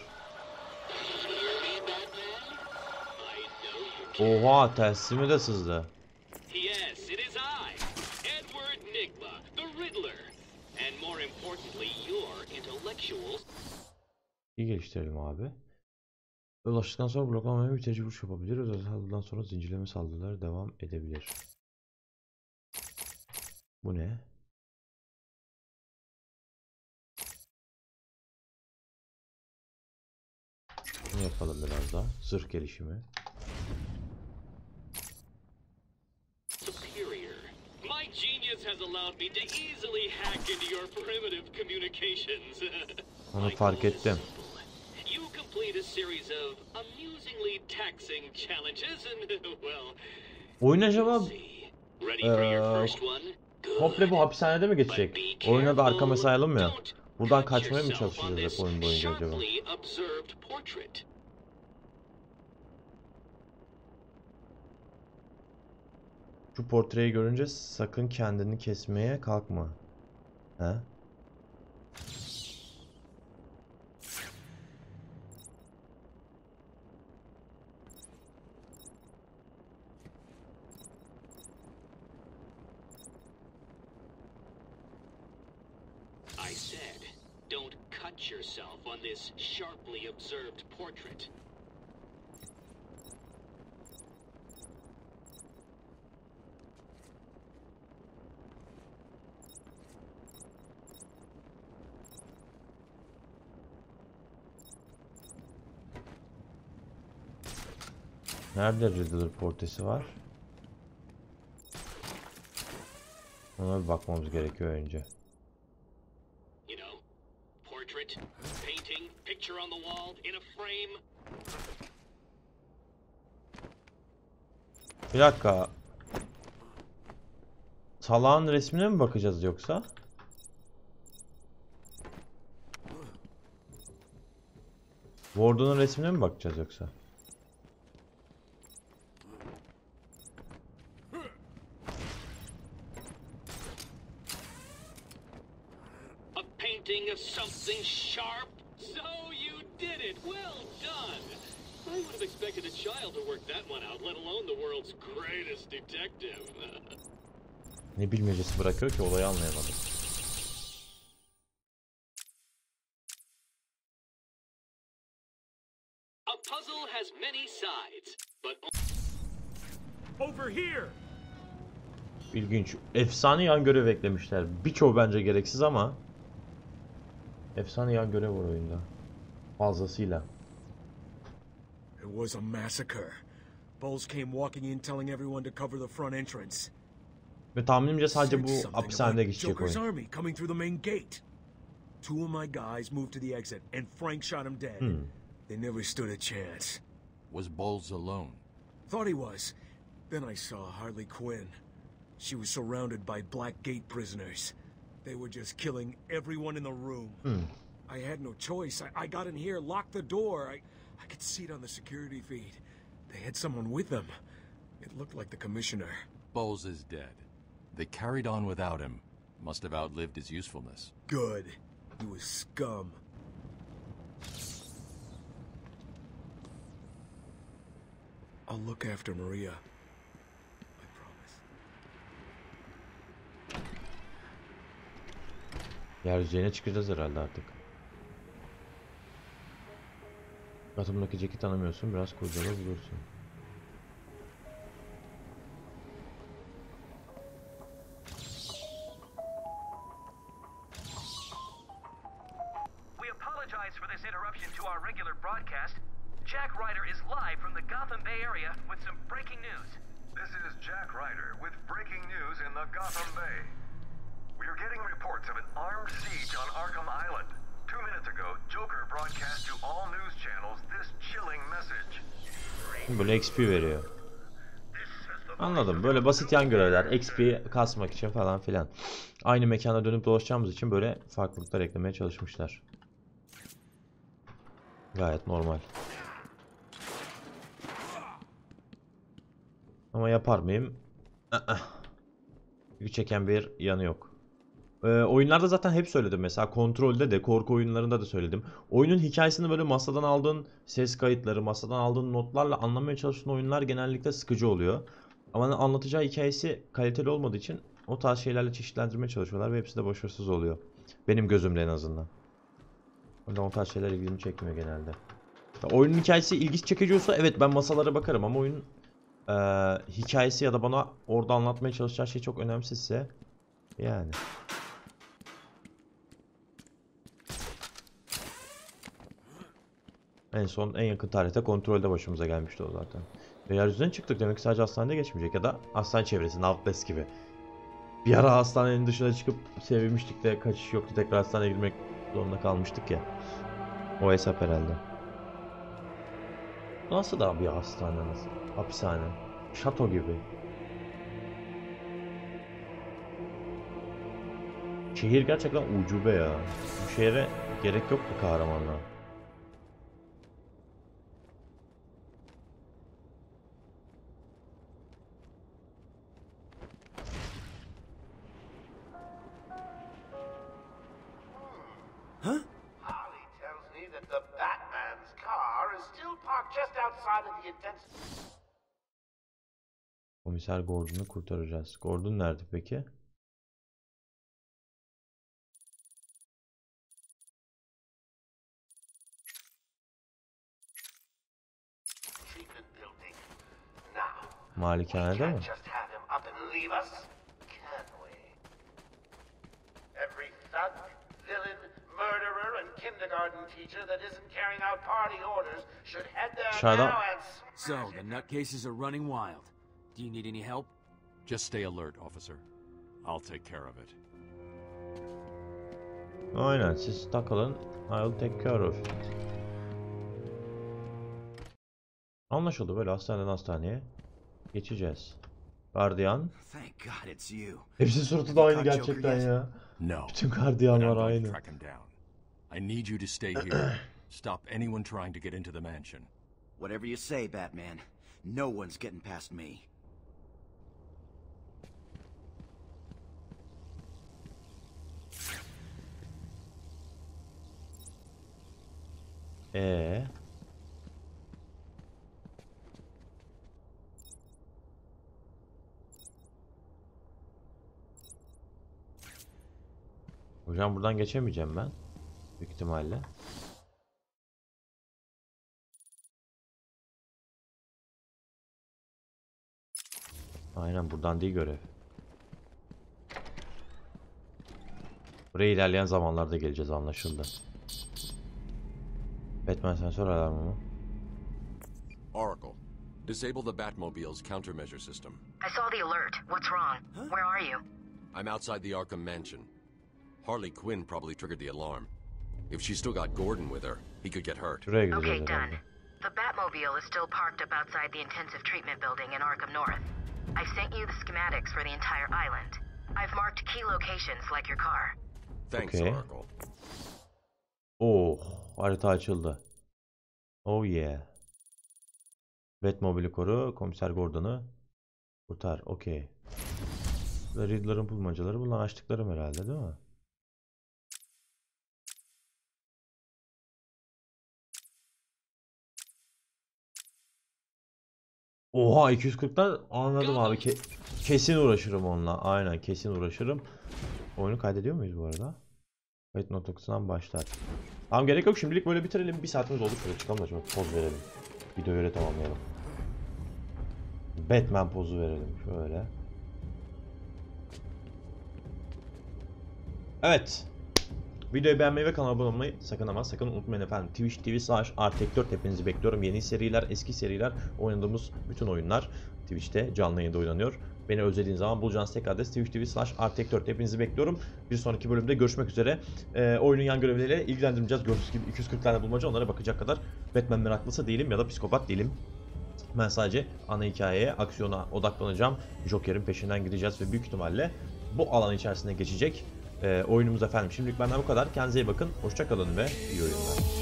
Oha, tersimi de sızdı. Yes, it is I, Edward Nigma, the Riddler, and more importantly, your intellectuals. İyi geliştirelim abi. Ulaştıktan sonra bloklamaya bitirici vuruş yapabilir. Özel saldırıdan sonra zincirleme saldırıları devam edebilir. Bu ne? Bunu yapalım biraz daha. Zırh gelişimi. has allowed me to easily hack into your primitive communications. Onu fark ettim. You complete a series of amusingly taxing challenges and well. Oyun acaba ee, komple bu hapishanede mi geçecek? Oyuna da Arkham Asylum ya. Buradan kaçmaya mı çalışacağız hep oyun boyunca acaba? Şu portreyi görünce sakın kendini kesmeye kalkma. He? I said, don't cut yourself on this sharply observed portrait. Nerede Riddler portresi var? Ona bir bakmamız gerekiyor önce. You know, portrait, painting, picture on the wall, in a frame. Bir dakika. Salağın resmine mi bakacağız yoksa? Warden'ın resmine mi bakacağız yoksa? Of something sharp. So you did it. Well done. I would have expected a child to work that one out, let alone the world's greatest detective. Ne bilmecesi bırakıyor ki olayı anlayamadım. A puzzle has many sides, but over here. İlginç. Efsane yan görev eklemişler. Birçoğu bence gereksiz ama efsane yan görev var oyunda. Fazlasıyla. It was a massacre. Bowles came walking in telling everyone to cover the front entrance. Ve tahminimce sadece bu hapishanede geçecek Joker's oyun. army coming through the main gate. Two of my guys moved to the exit and Frank shot him dead. Hmm. They never stood a chance. Was Bowles alone? Thought he was. Then I saw Harley Quinn. She was surrounded by Black Gate prisoners. They were just killing everyone in the room. Hmm. I had no choice. I, I got in here, locked the door. I, I could see it on the security feed. They had someone with them. It looked like the commissioner. Bowles is dead. They carried on without him. Must have outlived his usefulness. Good. He was scum. I'll look after Maria. Yeryüzüne çıkacağız herhalde artık. Gotham'daki Jack'i tanımıyorsun, biraz kurcala bulursun. We apologize for this interruption to our regular broadcast. Jack Ryder is live from the Gotham Bay area with some breaking news. This is Jack Ryder with breaking news in the Gotham Bay. We are getting reports of an armed siege on Arkham Island. Two minutes ago, Joker broadcast to all news channels this chilling message. Böyle X P veriyor. Anladım. Böyle basit yan görevler, X P kasmak için falan filan. Aynı mekana dönüp dolaşacağımız için böyle farklılıklar eklemeye çalışmışlar. Gayet normal. Ama yapar mıyım? Güç çeken bir yanı yok. Ee, oyunlarda zaten hep söyledim, mesela kontrolde de, korku oyunlarında da söyledim. Oyunun hikayesini böyle masadan aldığın ses kayıtları, masadan aldığın notlarla anlamaya çalıştığın oyunlar genellikle sıkıcı oluyor. Ama anlatacağı hikayesi kaliteli olmadığı için o tarz şeylerle çeşitlendirmeye çalışıyorlar ve hepsi de başarısız oluyor. Benim gözümde en azından. O yüzden o tarz şeyler ilgimi çekmiyor genelde. Ya, oyunun hikayesi ilgi çekici olsa evet ben masalara bakarım ama oyunun e, hikayesi ya da bana orada anlatmaya çalışacağı şey çok önemsizse yani. En son en yakın tarihte kontrolde başımıza gelmişti o zaten. Ve yeryüzünden çıktık, demek ki sadece hastanede geçmeyecek ya da hastane çevresinde, Outlast gibi. Bir ara hastanenin dışına çıkıp sevinmiştik de kaçış yoktu, tekrar hastaneye girmek zorunda kalmıştık ya. O hesap herhalde. Nasıl da bir hastane, nasıl? Hapishane. Şato gibi. Şehir gerçekten ucube ya. Bu şehre gerek yoktu kahramanlığa. Huh? Holly tells me that the Batman's car is still parked just outside of the intensive. Komiser Gordon'u kurtaracağız. Gordon nerede peki? Malikanede mi? Just have him up and leave us, can we? Every thug, villain, murderer, and kindergarten teacher that isn't carrying out party orders should head there Shut now up. and So, the nutcases are running wild. Do you need any help? Just stay alert, officer. I'll take care of it. Aynen, siz takılın. I'll take care of it. Anlaşıldı, böyle hastaneden hastaneye geçeceğiz. Gardiyan. Thank God it's you. Hepsi suratı da aynı gerçekten ya. No. Bütün gardiyanlar aynı. Track him down. I need you to stay here. Stop anyone trying to get into the mansion. Whatever you say, Batman. No one's getting past me. Ee. Hocam buradan geçemeyeceğim ben. Büyük ihtimalle. Aynen, buradan değil görev. Buraya ilerleyen zamanlarda geleceğiz, anlaşıldı. Batman sensör alarmı mı? Oracle, disable the Batmobile's countermeasure system. I saw the alert. What's wrong? Where are you? I'm outside the Arkham Mansion. Harley Quinn probably triggered the alarm. If she's still got Gordon with her, he could get hurt. Okay, done. The Batmobile is still parked up outside the intensive treatment building in Arkham North. I've sent you the schematics for the entire island. I've marked key locations like your car. Thanks, Okay. Oracle. Oh, harita açıldı. Oh yeah. Batmobile'i koru, Komiser Gordon'u kurtar. Okey. Riddler'ın bulmacaları, bunlar açtıklarım herhalde, değil mi? Oha, iki yüz kırktan anladım abi. Ke kesin uğraşırım onunla. Aynen, kesin uğraşırım. Oyunu kaydediyor muyuz bu arada? Kayıt noktasından başlar. Tamam, gerek yok, şimdilik böyle bitirelim. Bir saatimiz oldu, şöyle çıkalım da şöyle poz verelim. Videoyu öyle tamamlayalım. Batman pozu verelim şöyle. Evet. Videoyu beğenmeyi ve kanala abone olmayı sakın ama sakın unutmayın efendim. Twitch T V slash R T X dört hepinizi bekliyorum. Yeni seriler, eski seriler, oynadığımız bütün oyunlar Twitch'te canlı yayında oynanıyor. Beni özlediğiniz zaman bulacağınız tek adres Twitch T V slash R T X dört. Hepinizi bekliyorum. Bir sonraki bölümde görüşmek üzere. Ee, oyunun yan görevleriyle ilgilendireceğiz. Gördüğünüz gibi iki yüz kırk tane bulmaca, onlara bakacak kadar Batman meraklısı değilim ya da psikopat değilim. Ben sadece ana hikayeye, aksiyona odaklanacağım. Joker'in peşinden gideceğiz ve büyük ihtimalle bu alan içerisinde geçecek e, oyunumuz efendim. Şimdilik benden bu kadar. Kendinize iyi bakın. Hoşça kalın ve iyi oyunlar.